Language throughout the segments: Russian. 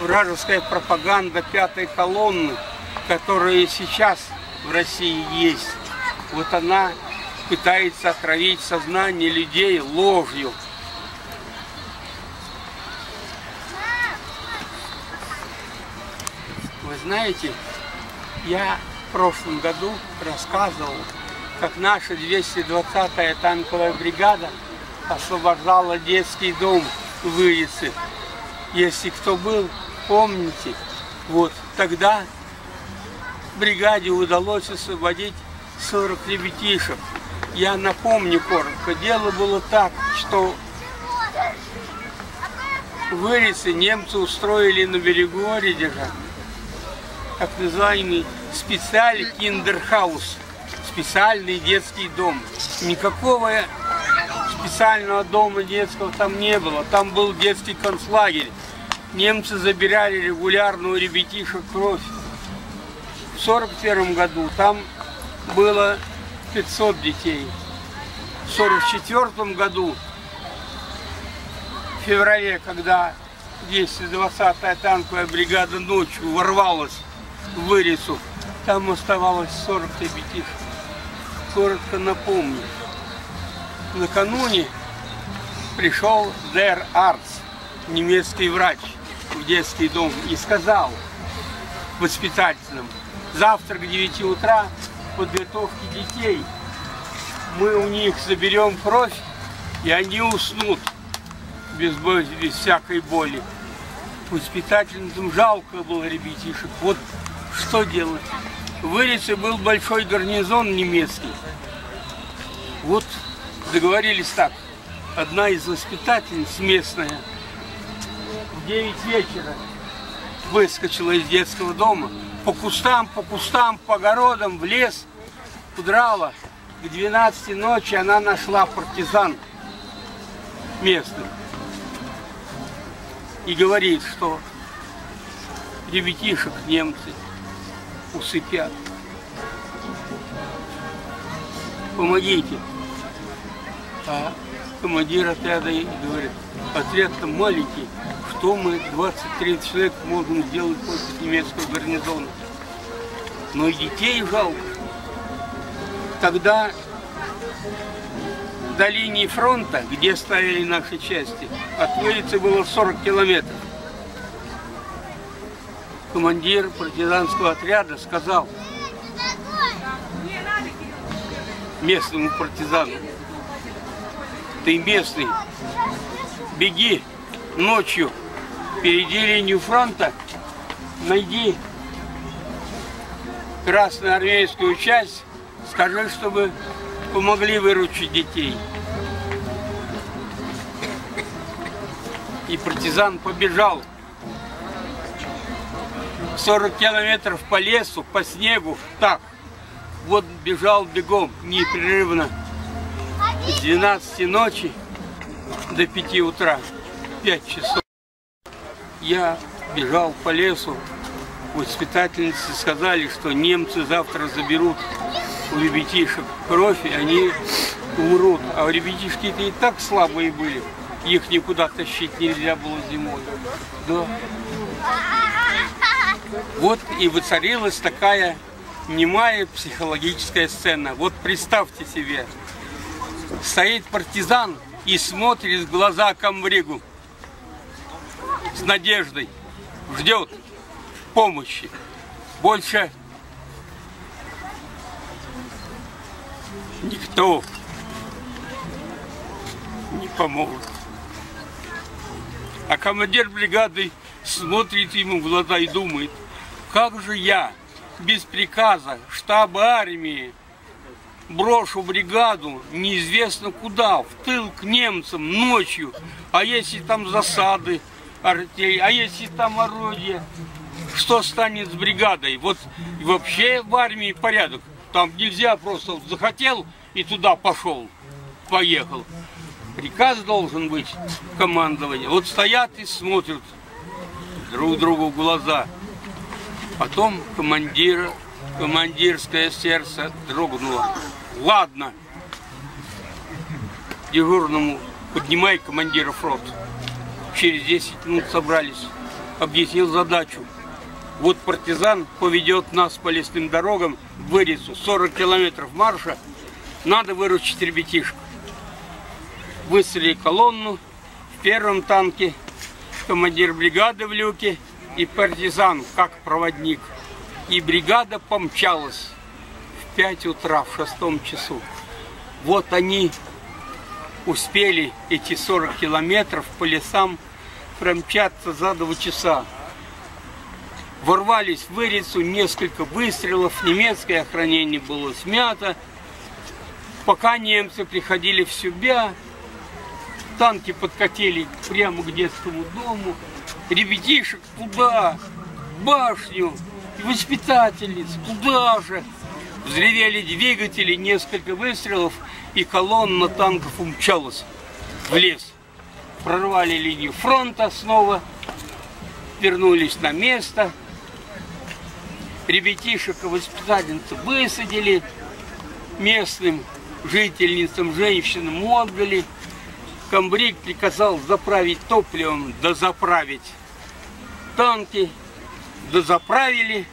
вражеская пропаганда пятой колонны, которая сейчас в России есть. Вот она пытается отравить сознание людей ложью. Вы знаете, я в прошлом году рассказывал, как наша 220-я танковая бригада освобождала детский дом в Вырице. Если кто был, помните, вот тогда бригаде удалось освободить 40 ребятишек. Я напомню коротко, дело было так, что в Вырице немцы устроили на берегу Оридежа так называемый специальный киндерхаус, специальный детский дом. Никакого специального дома детского там не было, там был детский концлагерь. Немцы забирали регулярно у ребятишек кровь. В 1941 году там было 500 детей. В 1944 году, в феврале, когда 220-я танковая бригада ночью ворвалась в Вырицу, там оставалось 40 ребятишек. Коротко напомню. Накануне пришел Дер Арц, немецкий врач, в детский дом и сказал воспитательным: завтра к 9 утра подготовки детей. Мы у них заберем кровь, и они уснут без всякой боли. Воспитательным жалко было ребятишек. Вот что делать? В Вырице был большой гарнизон немецкий. Вот договорились так. Одна из воспитательниц местная в 9 вечера выскочила из детского дома, по кустам, по огородам, в лес удрала. К 12 ночи она нашла партизан местных и говорит, что ребятишек немцы усыпят. Помогите. А командир отряда говорит: отряд-то маленький, что мы 20-30 человек можем сделать против немецкого гарнизона? Но и детей жалко. Тогда до линии фронта, где стояли наши части, от Вырицы было 40 километров. Командир партизанского отряда сказал местному партизану: ты местный, беги ночью, перейди линию фронта, найди красноармейскую часть, скажи, чтобы помогли выручить детей. И партизан побежал 40 километров по лесу, по снегу, так. Вот бежал бегом непрерывно с 12 ночи до 5 утра, 5 часов. Я бежал по лесу, воспитательницы сказали, что немцы завтра заберут у ребятишек кровь, и они умрут. А ребятишки-то и так слабые были, их никуда тащить нельзя было зимой. Да. Вот и воцарилась такая немая психологическая сцена. Вот представьте себе, стоит партизан и смотрит в глаза комбригу с надеждой, ждет помощи. Больше никто не поможет. А командир бригады смотрит ему в глаза и думает: как же я без приказа штаба армии брошу бригаду неизвестно куда, в тыл к немцам ночью, а если там засады, артель, а если там орудие, что станет с бригадой? Вот вообще в армии порядок, там нельзя просто захотел и туда пошел, поехал. Приказ должен быть командования. Вот стоят и смотрят друг другу в глаза. Потом командирское сердце дрогнуло. Ладно, дежурному поднимай командира роты. Через 10 минут собрались объяснил задачу. Вот партизан поведет нас по лесным дорогам в Вырицу, 40 километров марша, надо выручить ребятишек. Выстрелили колонну, в первом танке командир бригады в люке и партизан как проводник. И бригада помчалась в 5 утра, в 6 часу. Вот они успели эти 40 километров по лесам промчаться за 2 часа. Ворвались в Вырицу, несколько выстрелов, немецкое охранение было смято. Пока немцы приходили в себя, танки подкатили прямо к детскому дому. Ребятишек туда, в башню, воспитательниц туда же. Взревели двигатели, несколько выстрелов, и колонна танков умчалась в лес. Прорвали линию фронта снова, вернулись на место. Ребятишек и воспитательницы высадили, местным жительницам, женщинам отдали. Комбриг приказал заправить топливом, дозаправить танки, дозаправили.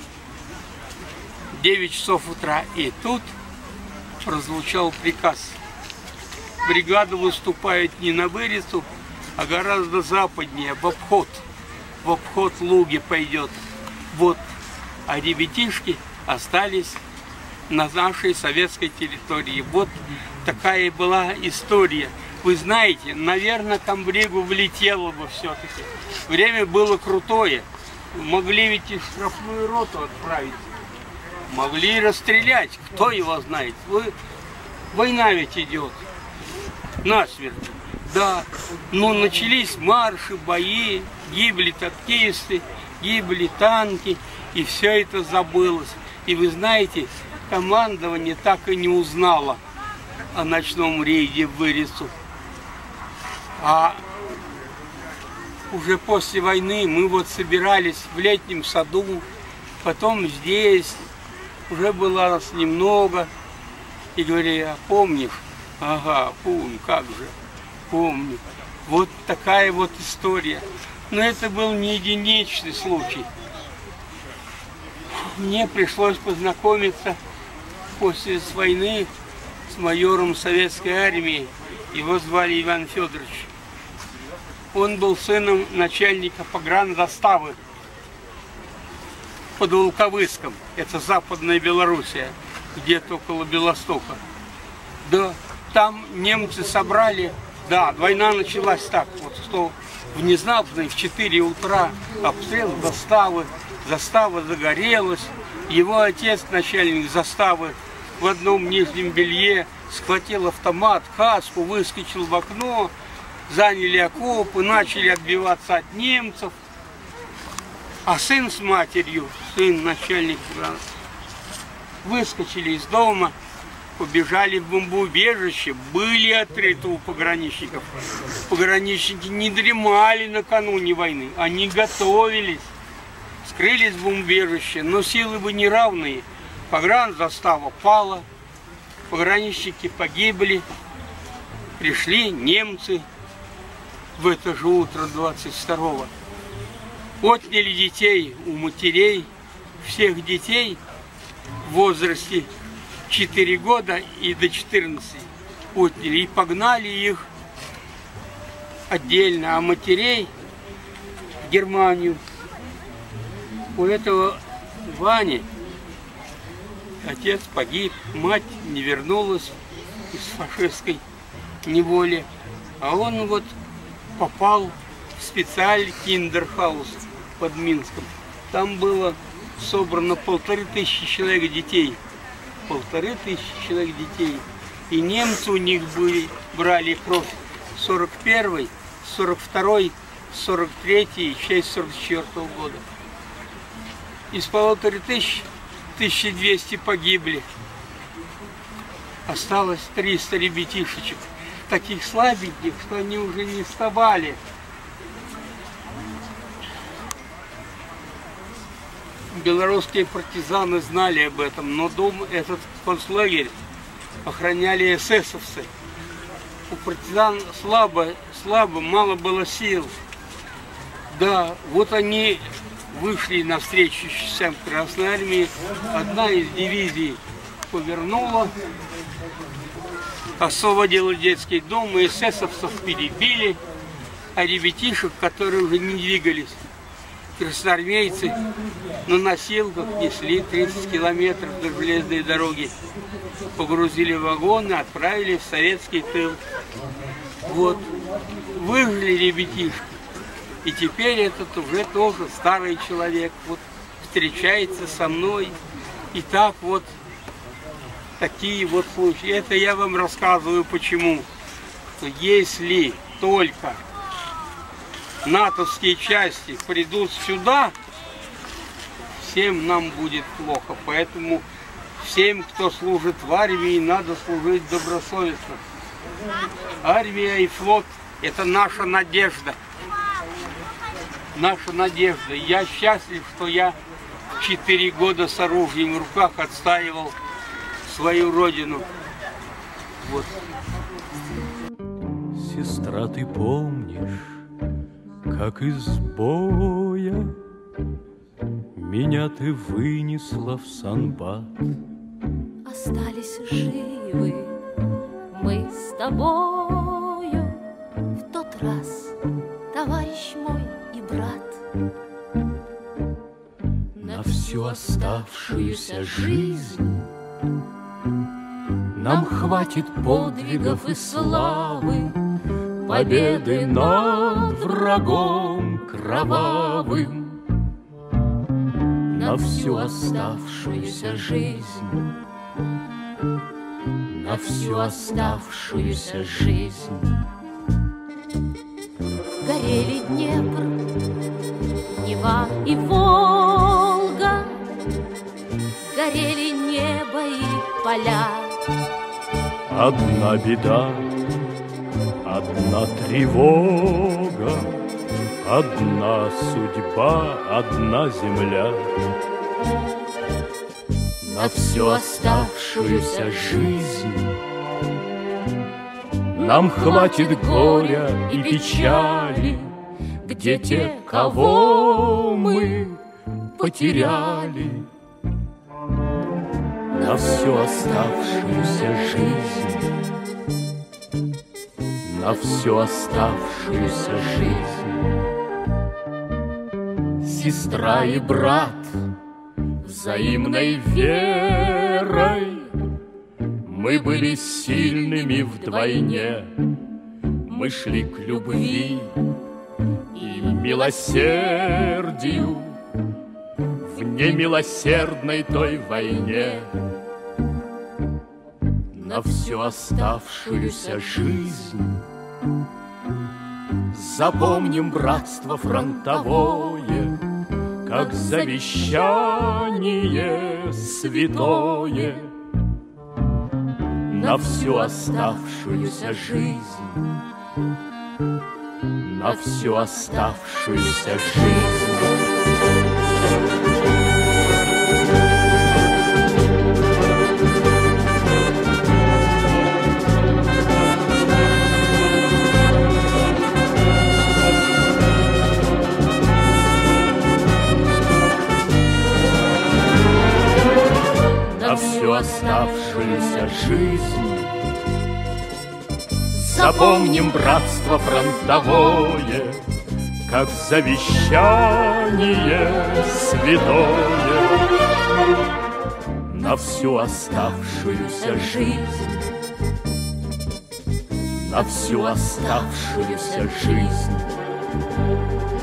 9 часов утра. И тут прозвучал приказ. Бригада выступает не на Вырицу, а гораздо западнее, в обход Луги пойдет. Вот. А ребятишки остались на нашей советской территории. Вот такая была история. Вы знаете, наверное, комбригу влетело бы все-таки. Время было крутое. Могли ведь и штрафную роту отправить. Могли расстрелять. Кто его знает? Война ведь идет. Насмерть. Да. Но начались марши, бои, гибли танкисты, гибли танки. И все это забылось. И вы знаете, командование так и не узнало о ночном рейде в Вырицу. А уже после войны мы вот собирались в летнем саду, потом здесь, уже было нас немного. И говорили, а помнишь? Ага, помню, как же, помню. Вот такая вот история. Но это был не единичный случай. Мне пришлось познакомиться после войны с майором советской армии. Его звали Иван Федорович. Он был сыном начальника погранзаставы под Волковыском. Это Западная Белоруссия, где-то около Белостока. Да, там немцы собрали, да, война началась так, вот что внезапно в 4 утра обстрел заставы. Застава загорелась, его отец, начальник заставы, в одном нижнем белье схватил автомат, каску, выскочил в окно, заняли окопы, начали отбиваться от немцев. А сын с матерью, сын начальника, выскочили из дома, побежали в бомбоубежище, были открыты у пограничников. Пограничники не дремали накануне войны, они готовились. Скрылись в бомбоубежище, но силы бы неравные. Погранзастава пала, пограничники погибли, пришли немцы в это же утро 22-го. Отняли детей у матерей, всех детей в возрасте 4 года и до 14 отняли и погнали их отдельно, а матерей в Германию. У этого Вани отец погиб, мать не вернулась из фашистской неволи, а он вот попал в специальный киндерхаус под Минском. Там было собрано 1500 человек детей. 1500 человек детей. И немцы у них брали кровь 41-й, 42-й, 43-й и часть 44-го года. Из 1500 1200 погибли. Осталось 300 ребятишечек, таких слабеньких, что они уже не вставали. Белорусские партизаны знали об этом, но дом, этот концлагерь охраняли эсэсовцы. У партизан слабо, мало было сил. Да, вот они вышли навстречу частям Красной Армии. Одна из дивизий повернула, освободила детский дом, и эсэсовцев перебили, а ребятишек, которые уже не двигались, красноармейцы на носилках несли 30 километров до железной дороги, погрузили в вагоны, отправили в советский тыл. Вот, выжили ребятишки. И теперь этот уже тоже старый человек вот встречается со мной. И так вот такие вот случаи. Это я вам рассказываю почему. Что если только натовские части придут сюда, всем нам будет плохо. Поэтому всем, кто служит в армии, надо служить добросовестно. Армия и флот – это наша надежда. Наша надежда. Я счастлив, что я 4 года с оружием в руках отстаивал свою родину. Вот. Сестра, ты помнишь, как из боя меня ты вынесла в Санбат? Остались живы мы с тобою в тот раз, товарищ мой и брат. На всю оставшуюся жизнь нам хватит подвигов и славы, победы над врагом кровавым. На всю оставшуюся жизнь, на всю оставшуюся жизнь. Горели Днепр, Нева и Волга, горели небо и поля. Одна беда, одна тревога, одна судьба, одна земля. На всю оставшуюся жизнь нам хватит горя и печали, где те, кого мы потеряли. На всю оставшуюся жизнь, на всю оставшуюся жизнь. Сестра и брат, взаимной верой мы были сильными вдвойне. Мы шли к любви и милосердию в немилосердной той войне. На всю оставшуюся жизнь запомним братство фронтовое, как завещание святое. На всю оставшуюся жизнь, на всю оставшуюся жизнь. На всю оставшуюся жизнь запомним братство фронтовое, как завещание святое. На всю оставшуюся жизнь, на всю оставшуюся жизнь.